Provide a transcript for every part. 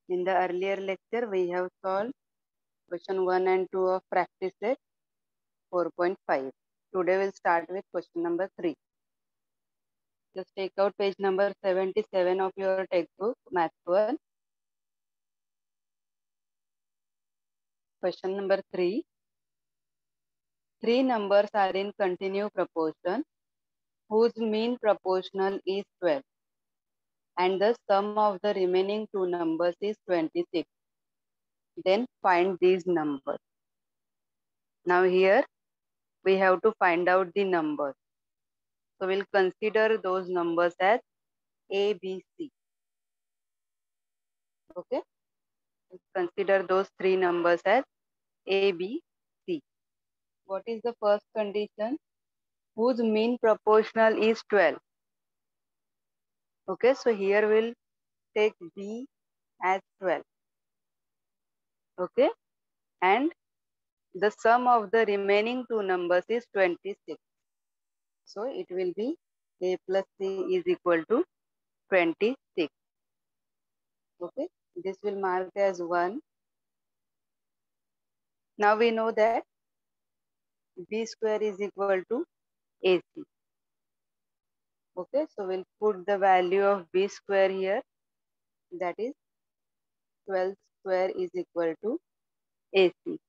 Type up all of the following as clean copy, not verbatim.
In the earlier lecture, we have solved question 1 and 2 of practice set 4.5. Today we'll start with question number 3. Just take out page number 77 of your textbook, Math 1. Question number 3. Three numbers are in continuous proportion whose mean proportional is 12 and the sum of the remaining two numbers is 26. Then find these numbers. Now here we have to find out the numbers. So we'll consider those numbers as A, B, C. Okay. Consider those three numbers as A, B, C. What is the first condition? Whose mean proportional is 12. Okay, so here we'll take B as 12. Okay, and the sum of the remaining two numbers is 26. So it will be A plus C is equal to 26. Okay, this will mark as 1. Now we know that B square is equal to AC. Okay, so we'll put the value of B square here. That is 12 square is equal to AC.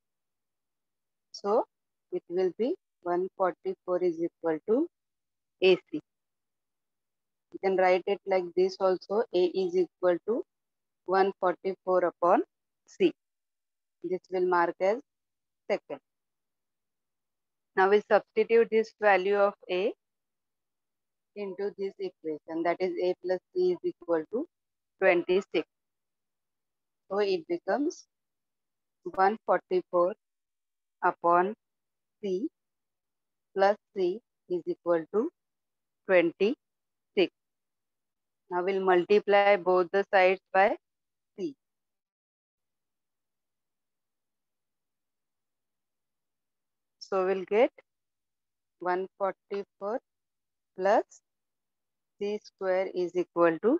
So it will be 144 is equal to AC. You can write it like this also. A is equal to 144 upon C. This will mark as second. Now we substitute this value of A into this equation. That is A plus C is equal to 26. So it becomes 144 upon C plus C is equal to 26. Now we'll multiply both the sides by C. So we'll get 144 plus C square is equal to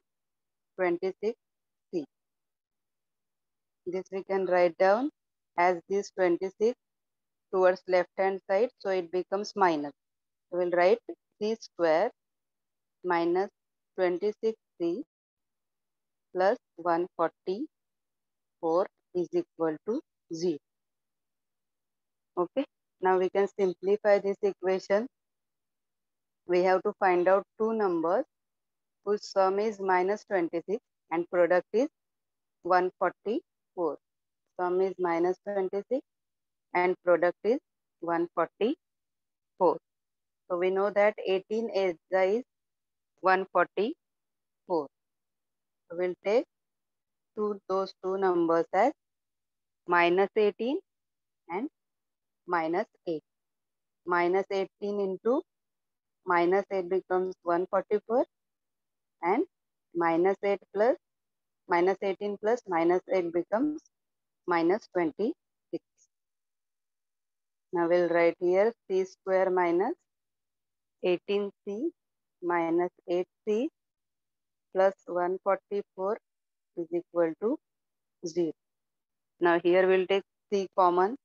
26C. This we can write down as this 26 towards left hand side, so it becomes minus. So we'll write C square minus 26C plus 144 is equal to 0. Okay, now we can simplify this equation. We have to find out two numbers whose sum is minus 26 and product is 144. Sum is minus 26 and product is 144. So we know that 18 is 144. So we'll take those two numbers as minus 18 and minus 8. Minus 18 into minus 8 becomes 144 and minus 8 plus minus 18 plus minus 8 becomes minus 26. Now we'll write here C square minus 18C minus 8C plus 144 is equal to 0. Now here we'll take C common.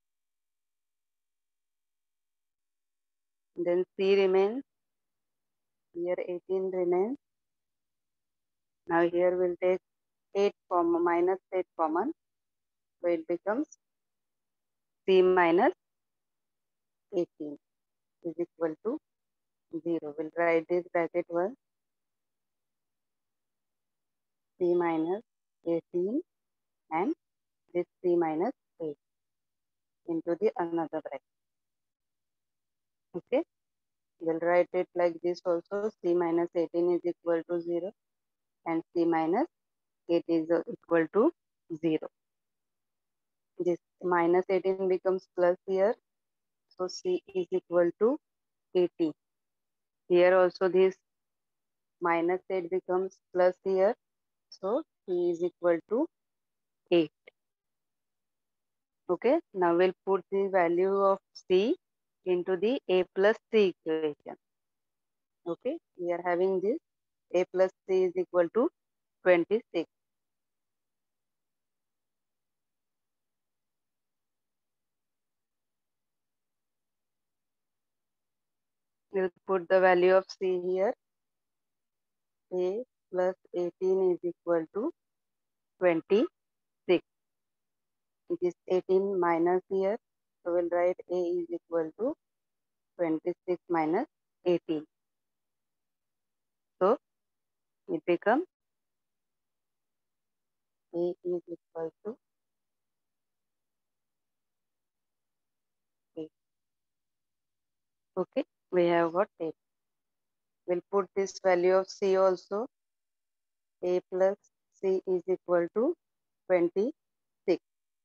Then C remains. Here 18 remains. Now here we'll take 8 common, minus 8 common. So it becomes C minus 18 is equal to 0. We'll write this bracket 1. C minus 18 and this C minus 8 into the another bracket. Okay. We'll write it like this also. C minus 18 is equal to 0 and C minus 8 is equal to 0. This minus 18 becomes plus here. So C is equal to 18. Here also this minus 8 becomes plus here. So C is equal to 8. Okay. Now we'll put the value of C into the A plus C equation. Okay. We are having this A plus C is equal to 26. We'll put the value of C here. A plus 18 is equal to 26. This 18 minus here. So we'll write A is equal to 26 minus 18. So it becomes A is equal to 8. Okay, we have got 8. We'll put this value of C also. A plus C is equal to 26.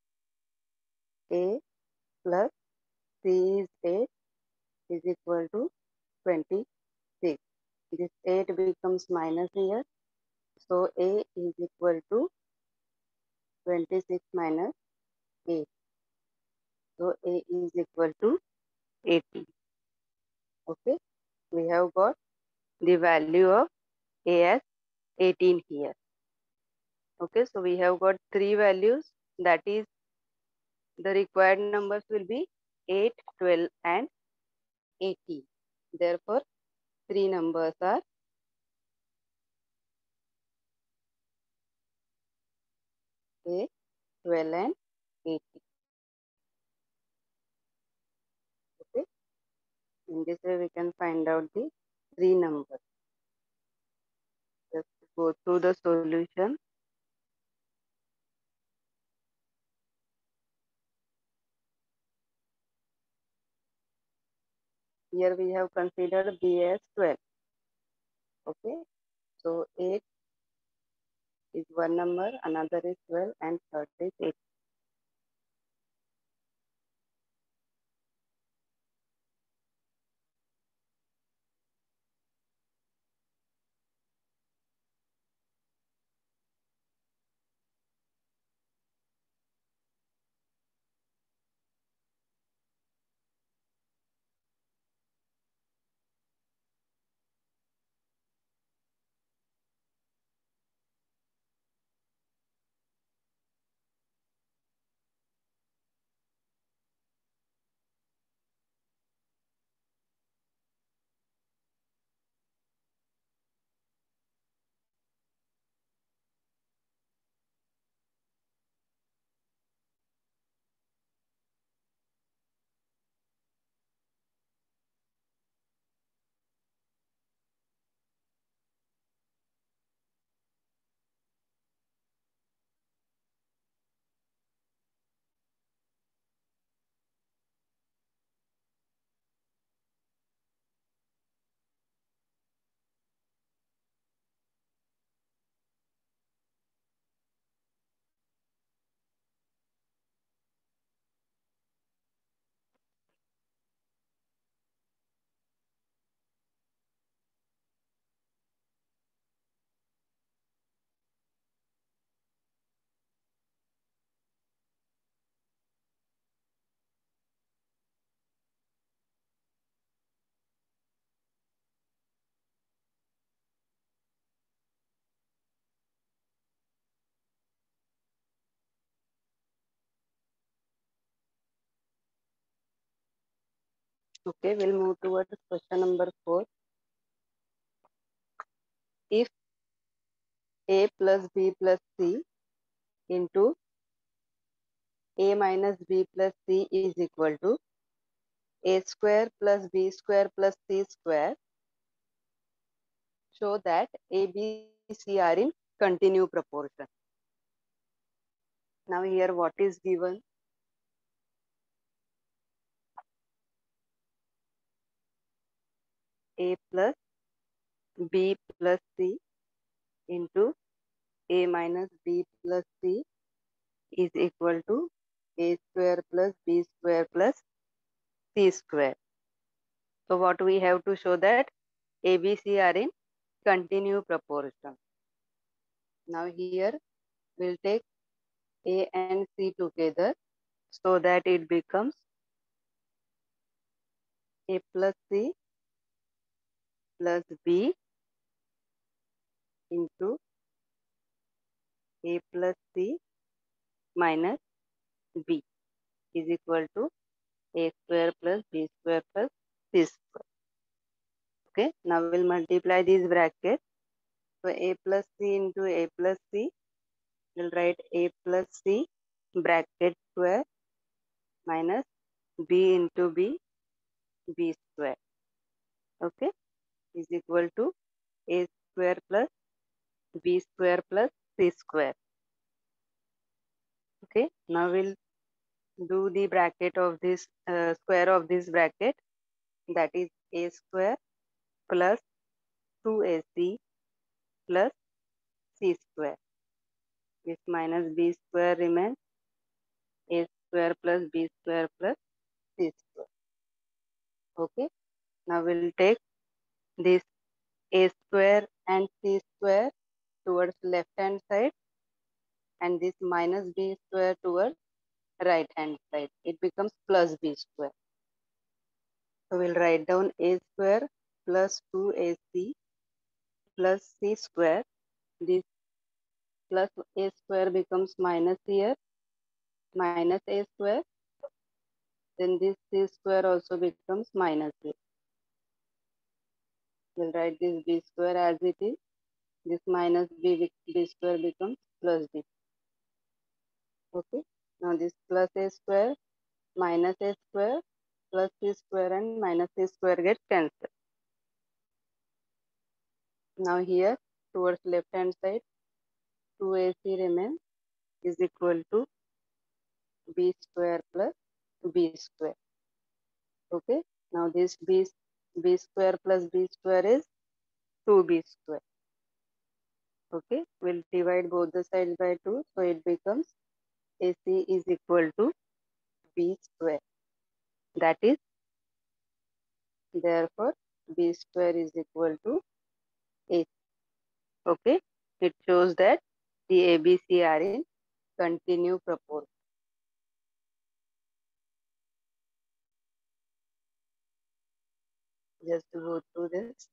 A plus C is 8 is equal to 26. This 8 becomes minus here. So A is equal to 26 minus 8. So A is equal to 80. Okay, we have got the value of A as 18 here. Okay, so we have got three values, that is the required numbers will be 8, 12 and 18. Therefore, three numbers are A, 12 and 18. Okay, in this way we can find out the three numbers. Just go through the solution. Here we have considered B as 12. Okay, so 8 is one number, another is 12 and third is 8. Okay, we'll move towards question number 4. If A plus B plus C into A minus B plus C is equal to A square plus B square plus C square, show that A, B, C are in continue proportion. Now here what is given? A plus B plus C into A minus B plus C is equal to A square plus B square plus C square. So what we have to show that A, B, C are in continue proportion. Now here we'll take A and C together so that it becomes A plus C plus B into A plus C minus B is equal to A square plus B square plus C square. Okay, now we'll multiply these brackets. So a plus c into a plus c, we'll write a plus c bracket square minus b into b square. Okay, is equal to a square plus b square plus c square. Okay, now we'll do the bracket of this square of this bracket, that is a square plus 2ac plus c square. This minus b square remains a square plus b square plus c square. Okay, now we'll take this a square and c square towards left hand side and this minus b square towards right hand side. It becomes plus b square. So we'll write down a square plus 2ac plus c square. This plus a square becomes minus here, minus a square. Then this c square also becomes minus a. We'll write this b square as it is. This minus b square becomes plus b. Okay. Now this plus a square minus a square plus c square and minus c square get cancelled. Now here towards left hand side 2ac remains is equal to b square plus b square. Okay. Now this b square plus b square is 2b square. Okay. We'll divide both the sides by 2. So it becomes ac is equal to b square. That is, therefore, b square is equal to ac. Okay. It shows that the ABC are in continue proportion. Just to go through this.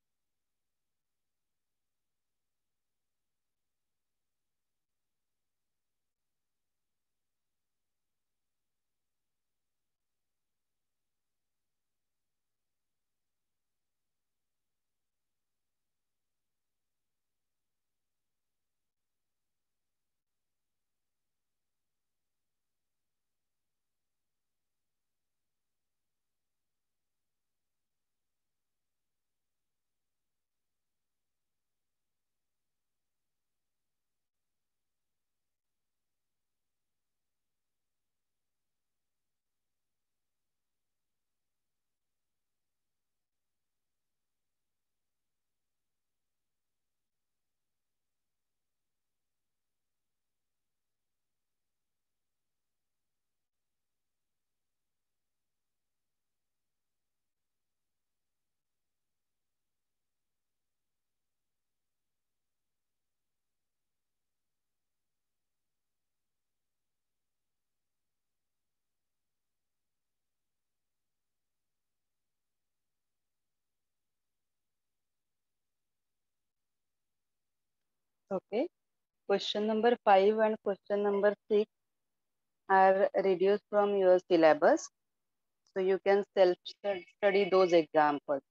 Okay. Question number 5 and question number 6 are reduced from your syllabus. So you can self-study those examples.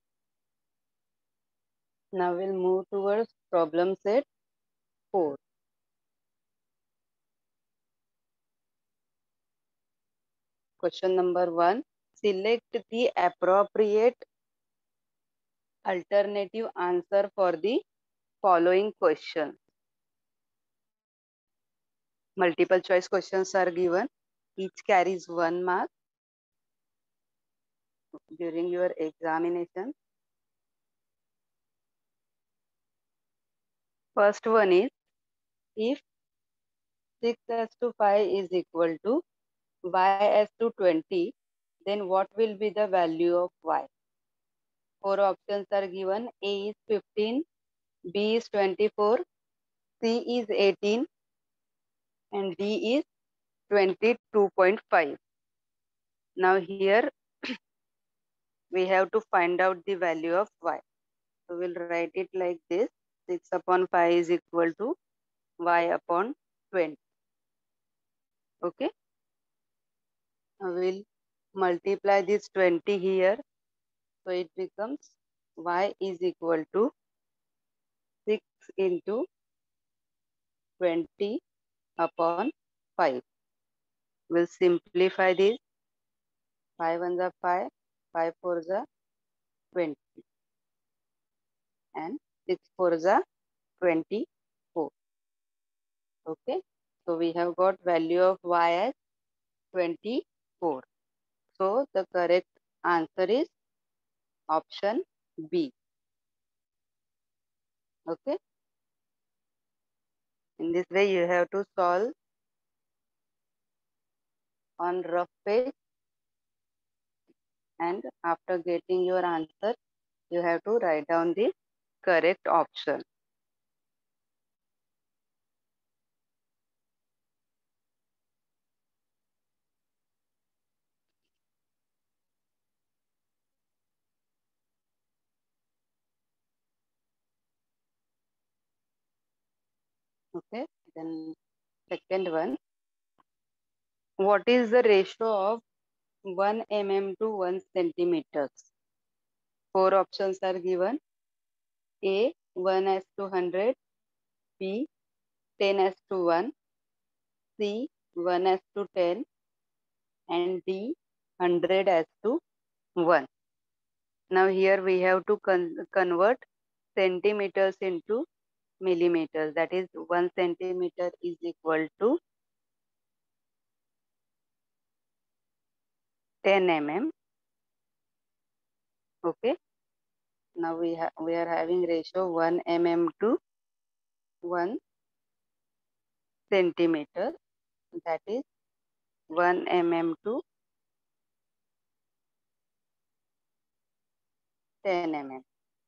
Now we'll move towards problem set 4. Question number 1. Select the appropriate alternative answer for the following question. Multiple choice questions are given. Each carries 1 mark during your examination. First one is, if 6 to 5 is equal to y to 20, then what will be the value of y? 4 options are given. A is 15, B is 24, C is 18, and D is 22.5. Now here we have to find out the value of y. So we'll write it like this. 6 upon 5 is equal to y upon 20. Okay. Now we'll multiply this 20 here. So it becomes y is equal to 6 into 20 upon 5. We'll simplify this. 5 1 are 5, 5 4 are 20, and 6 4 are 24. Okay, so we have got value of y as 24. So the correct answer is option B. Okay, in this way you have to solve on rough page, and after getting your answer you have to write down the correct option. Okay, then second one, what is the ratio of 1 mm to 1 centimeters? Four options are given. A 1 as to 100, B 10 as to 1, C 1 as to 10, and D 100 as to 1. Now here we have to convert centimeters into millimeters. That is 1 centimeter is equal to 10 mm. Okay. Now we are having ratio 1 mm to 1 centimeter. That is 1 mm to 10 mm.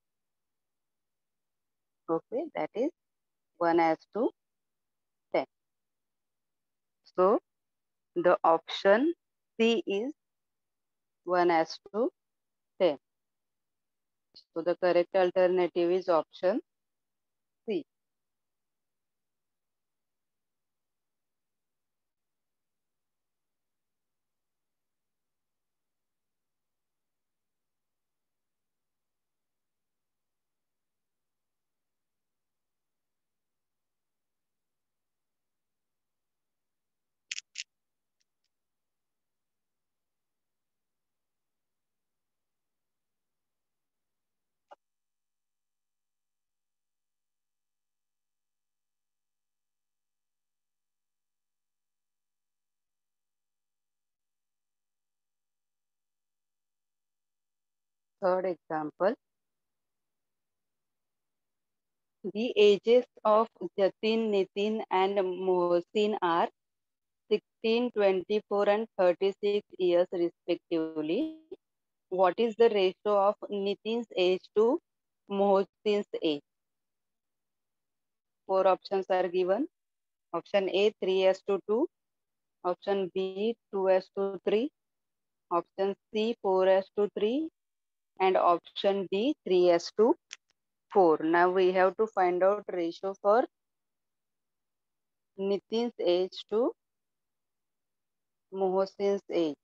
Okay, that is 1 as to 10. So the option C is 1 as to 10. So the correct alternative is option C. Third example, the ages of Jatin, Nitin and Mohsin are 16, 24 and 36 years respectively. What is the ratio of Nitin's age to Mohsin's age? Four options are given. Option A 3 as to 2, option B 2 as to 3, option C 4 as to 3, and option D 3 as to 4. Now we have to find out ratio for Nitin's age to Mohsin's age.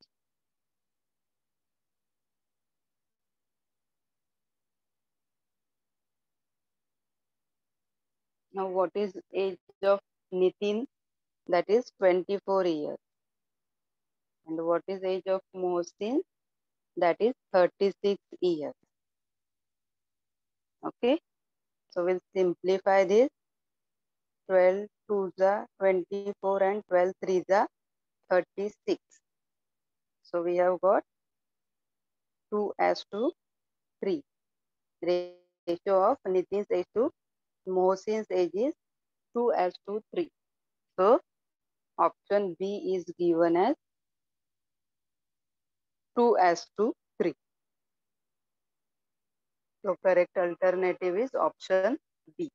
Now what is age of Nitin? That is 24 years. And what is age of Mohsin? That is 36 years. Okay. So we'll simplify this. 12 2 are 24 and 12 3 are 36. So we have got 2 as to 3. Ratio of Nitin's age to Mohsin's age is 2 as to 3. So option B is given as 2 as to 3. So correct alternative is option B.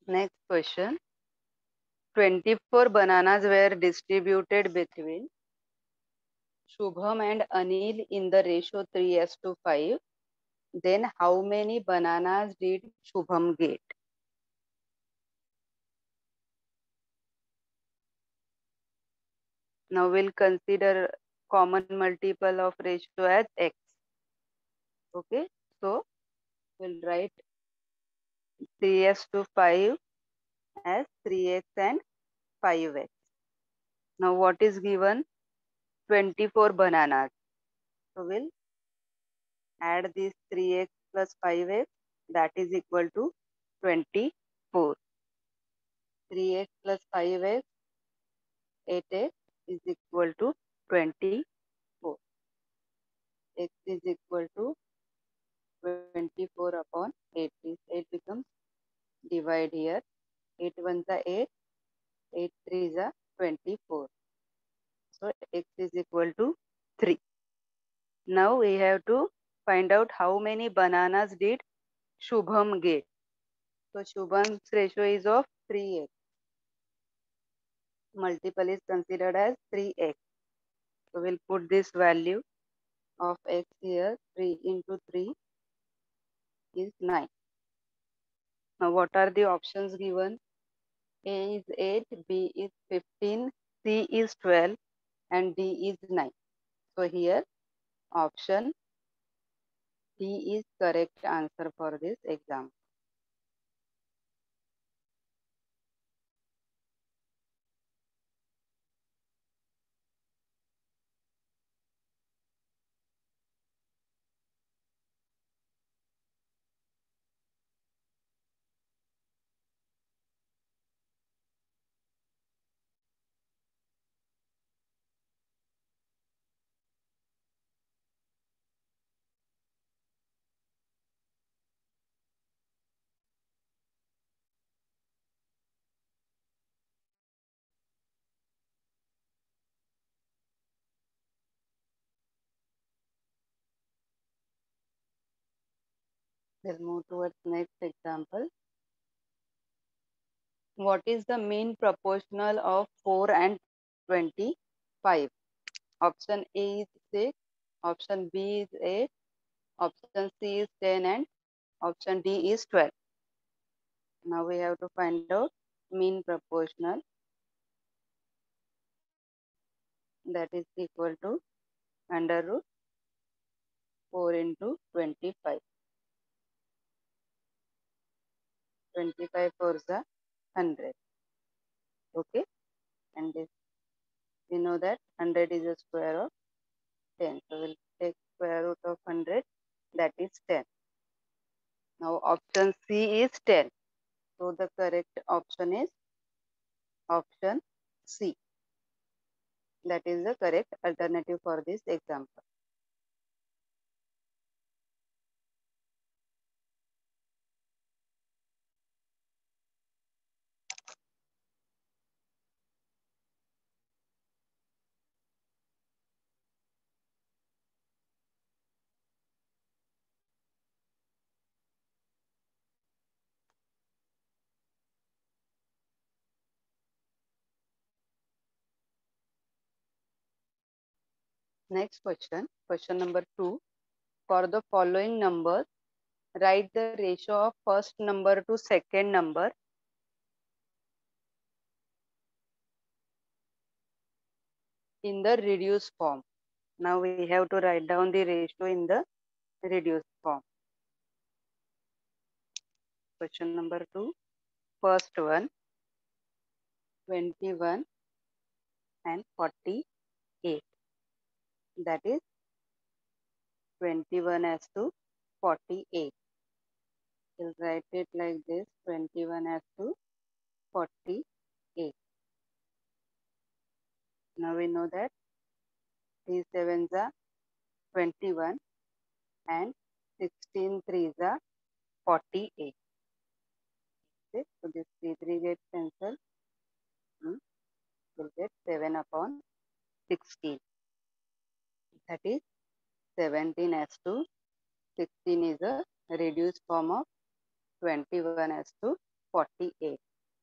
Next question. 24 bananas were distributed between Shubham and Anil in the ratio 3:5. Then how many bananas did Shubham get? Now we'll consider common multiple of ratio as x. Okay, so we'll write 3:5 as 3x and 5x. Now what is given? 24 bananas. So we'll add this 3x plus 5x, that is equal to 24. 3x plus 5x, 8x is equal to 24. X is equal to 24 upon 8. This 8 becomes divide here. 8 ones are 8, 8 threes are 24. So x is equal to 3. Now we have to find out how many bananas did Shubham get. So Shubham's ratio is of 3x. Multiple is considered as 3x. So we'll put this value of x here. 3 into 3 is 9. Now what are the options given? A is 8, B is 15, C is 12 and D is 9. So here option D is correct answer for this exam. We'll move towards next example. What is the mean proportional of 4 and 25? Option A is 6, option B is 8, option C is 10 and option D is 12. Now we have to find out mean proportional, that is equal to under root 4 into 25. 25 fours are 100. Okay, and this we know that 100 is a square of 10. So we'll take square root of 100, that is 10. Now option C is 10. So the correct option is option C. That is the correct alternative for this example. Next question, question number 2. For the following numbers, write the ratio of first number to second number in the reduced form. Now we have to write down the ratio in the reduced form. Question number 2. First one, 21 and 48. That is 21 as to 48. We'll write it like this, 21 as to 48. Now we know that 3 sevens are 21 and 16 threes are 48. Okay, so this 3 gets cancelled. We'll get 7 upon 16. That is 17 as to 16 is a reduced form of 21 as to 148.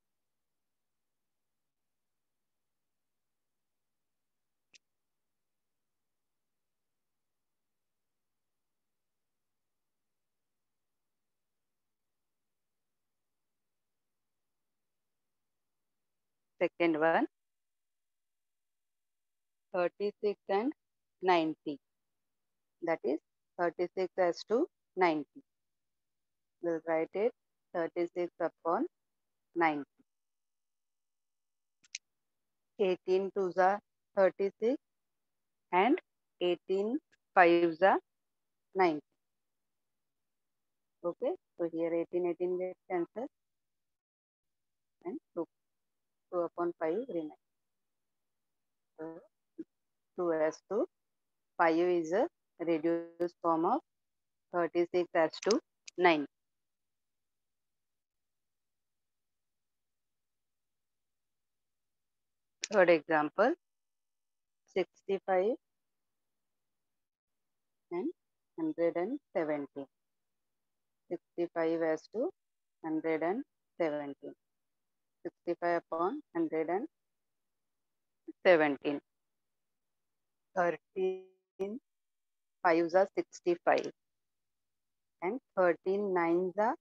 Second one, 36 and 90. That is 36 as to 90. We'll write it 36 upon 90. 18 twos are 36 and 18 fives are 90. Okay, so here 18 gets cancelled and 2 upon 5 remains. So 2 as to 5 is a reduced form of 36 as to 9. Third example, 65 and 117. 65 as to 117. 65 upon 117. 13 fives are 65 and 13 nines are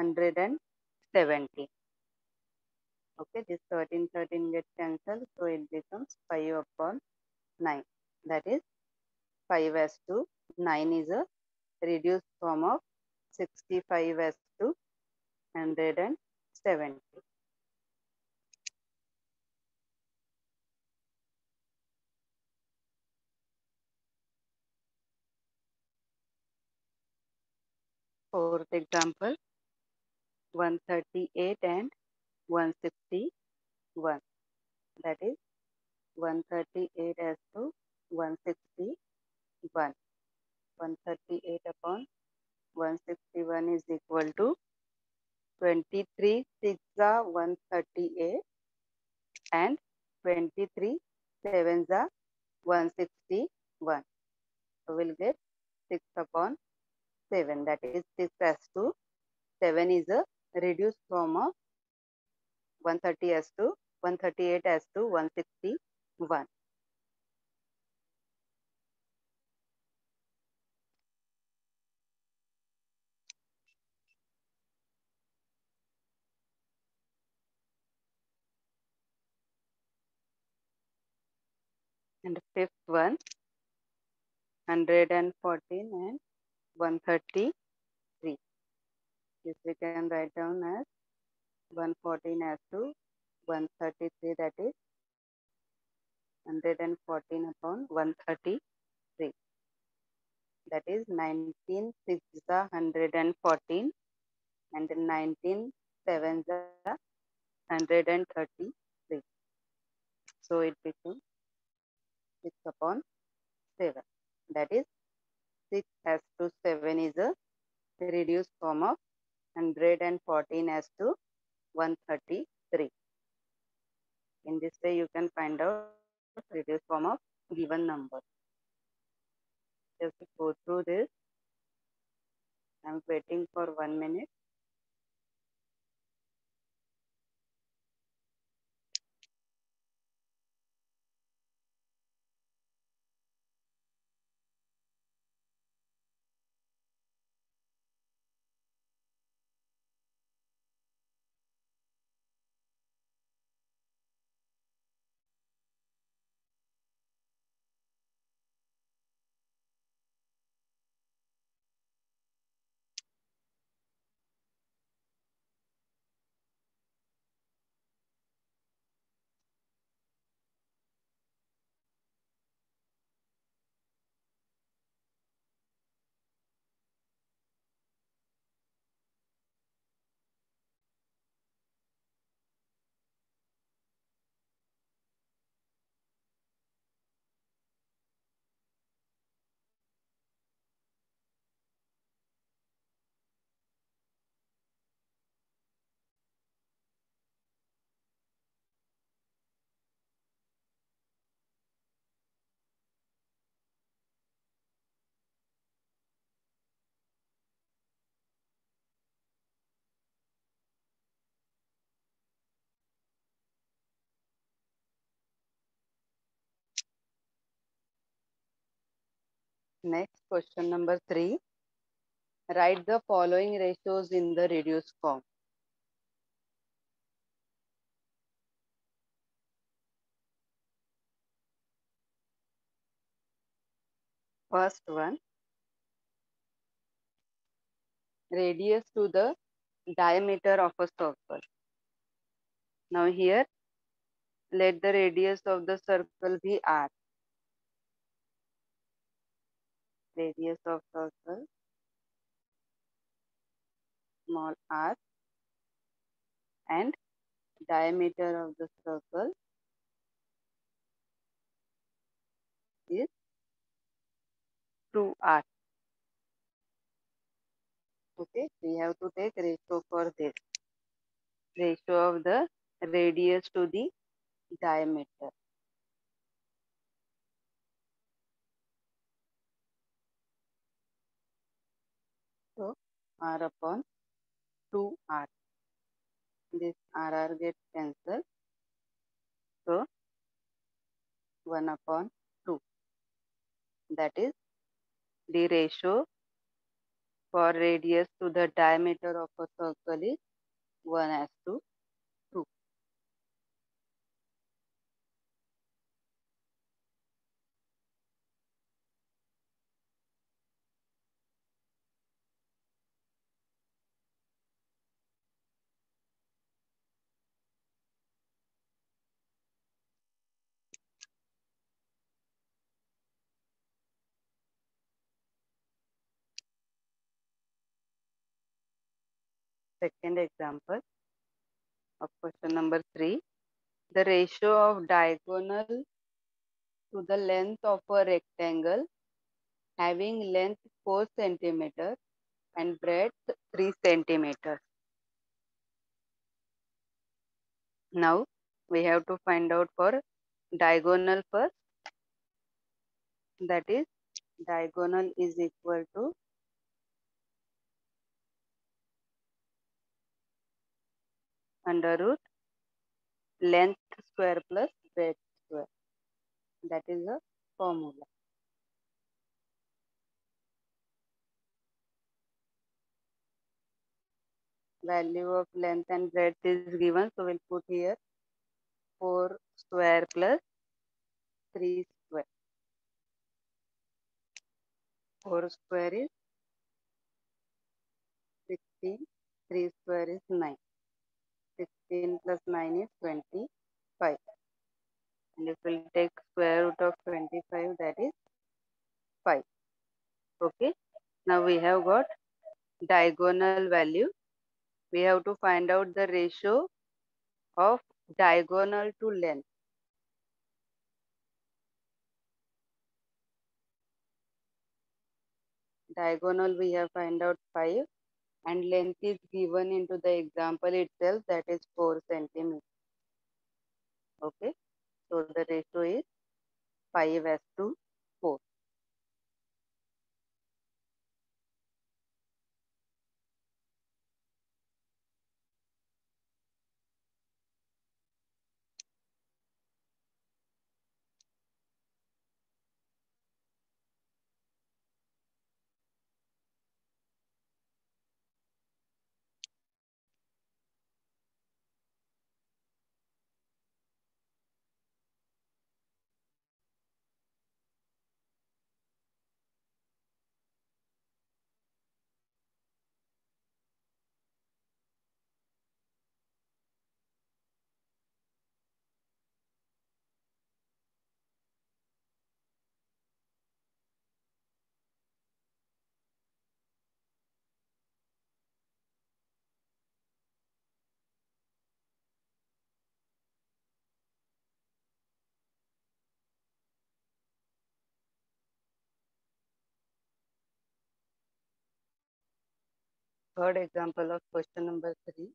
170. Okay, this 13 gets cancelled, so it becomes 5 upon 9. That is 5 as to 9 is a reduced form of 65 as to 170. Fourth example, 138 and 161. That is 138 as to 161. 138 upon 161 is equal to 23 6 are 138 and 23 sevens are 161. So we'll get 6 upon 7. That is 6 as to 7 is a reduced form of 130 as to 138 as to 161. And fifth one, 114 and 133. This we can write down as 114 as to 133, that is 114 upon 133. That is 19 6 are 114 and 19 7 are 133. So it becomes 6 upon 7. That is 6 as to 7 is a reduced form of 114 as to 133. In this way, you can find out reduced form of given number. Just go through this. I'm waiting for 1 minute. Next, question number 3. Write the following ratios in the reduced form. First one, radius to the diameter of a circle. Now here, let the radius of the circle be r. Radius of circle, small r, and diameter of the circle is 2r. Okay, we have to take ratio for this. Ratio of the radius to the diameter. So r upon 2r. This r gets cancelled. So 1 upon 2. That is the ratio for radius to the diameter of a circle is 1:2. Second example of question number 3. The ratio of diagonal to the length of a rectangle having length 4 centimeter and breadth 3 centimeters. Now we have to find out for diagonal first. That is, diagonal is equal to under root length square plus breadth square. That is the formula. Value of length and breadth is given, so we'll put here 4 square plus 3 square. 4 square is 16, 3 square is 9. 16 plus 9 is 25. And if we'll take square root of 25, that is 5. Okay. Now we have got diagonal value. We have to find out the ratio of diagonal to length. Diagonal we have find out 5 and length is given into the example itself, that is 4 centimeters. Okay. So the ratio is 5:4. Third example of question number 3.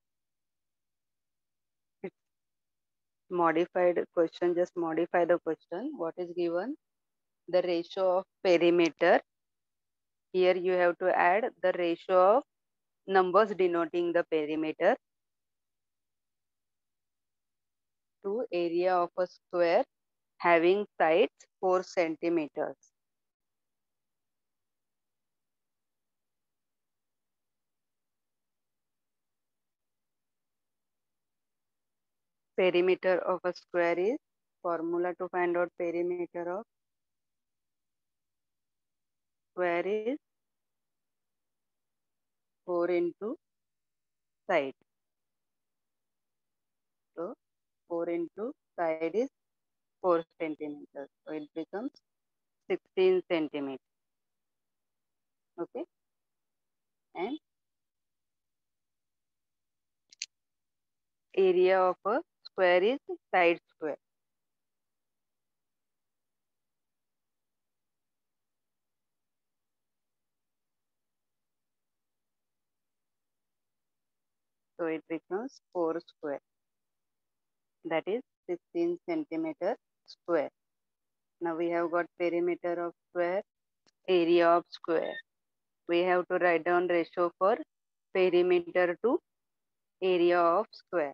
It's modified question, just modify the question. What is given? The ratio of perimeter. Here you have to add the ratio of numbers denoting the perimeter to area of a square having sides 4 centimeters. perimeter of a square is, formula to find out perimeter of square is 4 into side. So 4 into side is 4 centimeters. So it becomes 16 centimeters. Okay. And area of a square is side square. So it becomes 4 square. That is 16 centimeter square. Now we have got perimeter of square, area of square. We have to write down ratio for perimeter to area of square.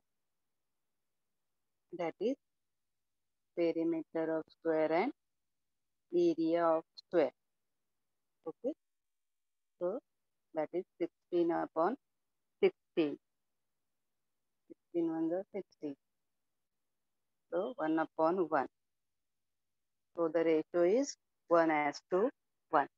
That is perimeter of square and area of square. Okay. So that is 16 upon 16. 16 ones are 16. So 1 upon 1. So the ratio is 1:1.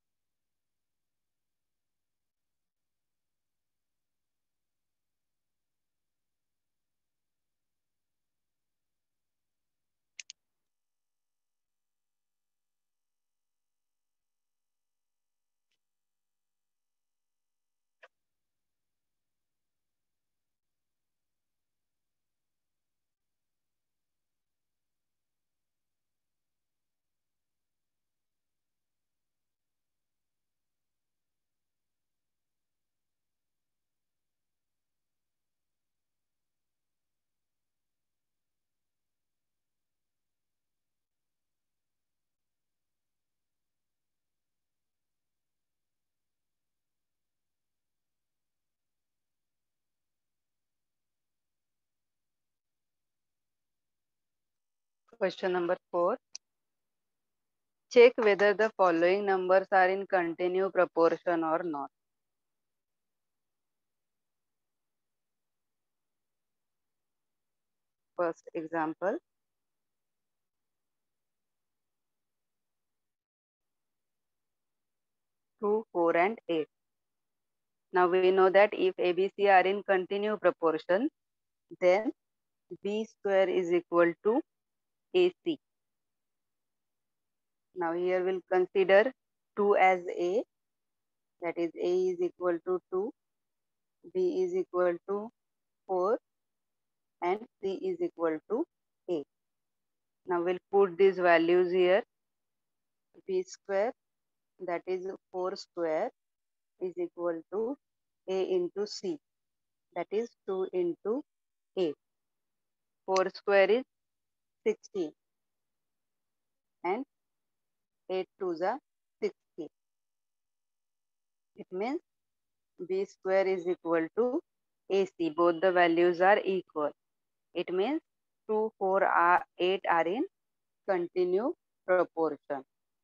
Question number 4. Check whether the following numbers are in continuous proportion or not. First example. 2, 4 and 8. Now we know that if ABC are in continuous proportion, then B square is equal to AC. Now here we'll consider 2 as A, that is A is equal to 2, B is equal to 4 and C is equal to 8. Now we'll put these values here. B square, that is 4 square, is equal to A into C, that is 2 into 8. 4 square is 16 and 8 twos are 16. It means B square is equal to AC. Both the values are equal. It means 2, 4, 8 are in continuous proportion.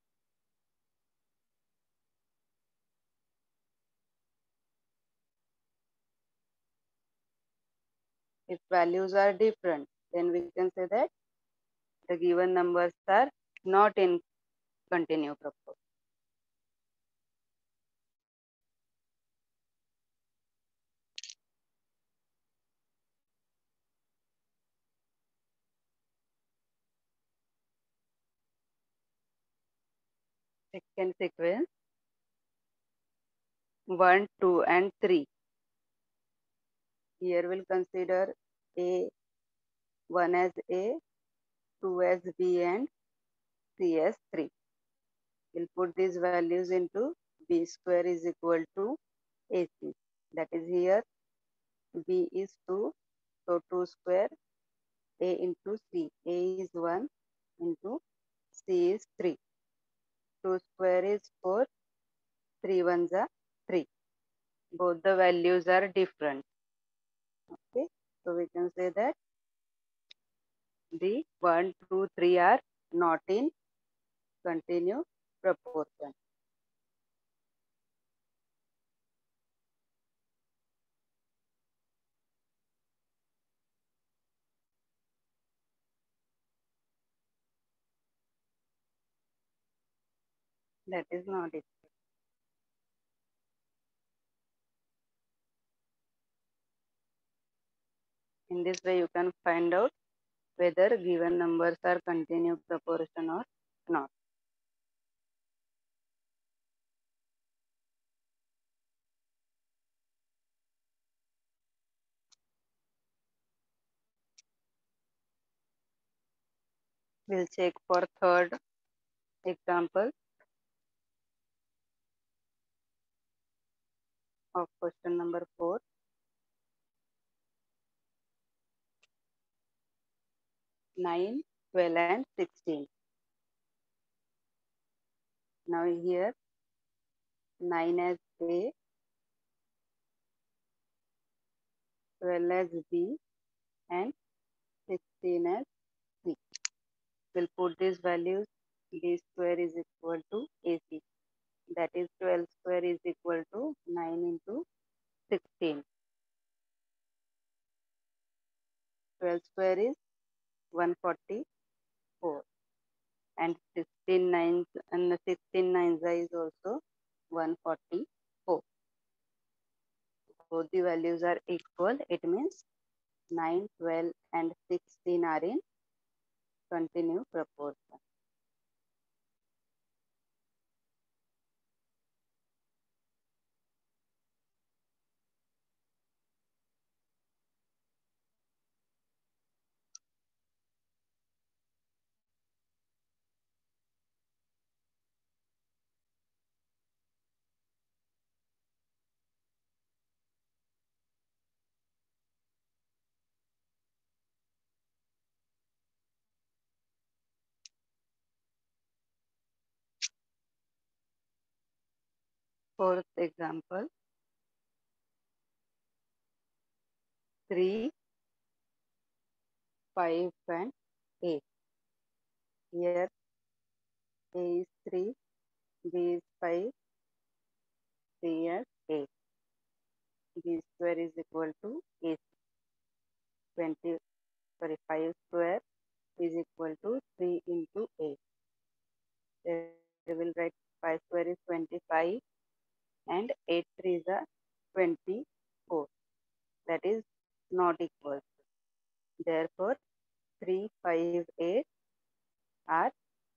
If values are different, then we can say that the given numbers are not in continuous proportion. Second sequence, 1, 2 and 3. Here we'll consider A, 1 as A, 2 as B and C as 3. We'll put these values into B square is equal to AC. That is here B is 2, so 2 square A into C. A is 1 into C is 3. 2 square is 4, 3 ones are 3. Both the values are different. Okay, so we can say that the 1, 2, 3 are not in continuous proportion. That is not it. In this way, you can find out whether given numbers are continuous proportion or not. We'll check for third example of question number 4. 9, 12 and 16. Now here 9 as A, 12 as B and 16 as C. We'll put these values. B square is equal to AC. That is 12 square is equal to 9 into 16. 12 square is 144 and 16 nines and 16 nines is also 144. Both the values are equal. It means 9, 12 and 16 are in continuous proportion. Fourth example, 3, 5 and 8. Here A is 3, B is 5, C is 8. B square is equal to A. 5 square is equal to 3 into 8. There we will write 5 square is 25 and 8 3 is 24. That is not equal. Therefore, 3, 5, 8 are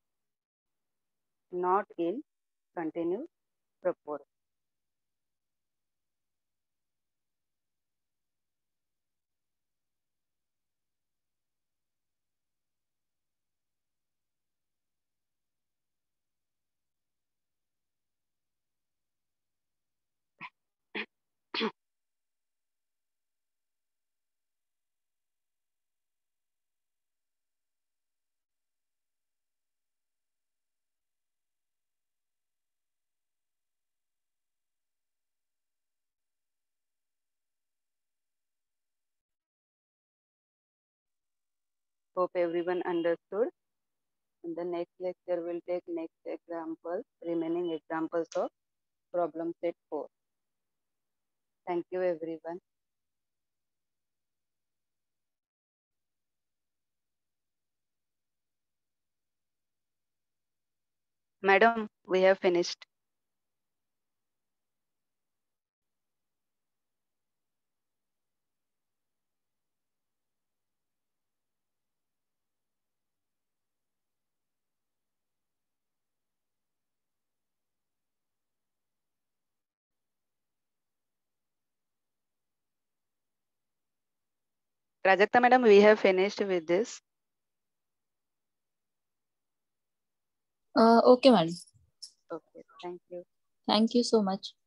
not in continuous proportion. Hope everyone understood. In the next lecture, we'll take next examples, remaining examples of problem set 4. Thank you, everyone. Madam, we have finished. Prajakta madam, we have finished with this. Okay, madam. Okay, thank you. Thank you so much.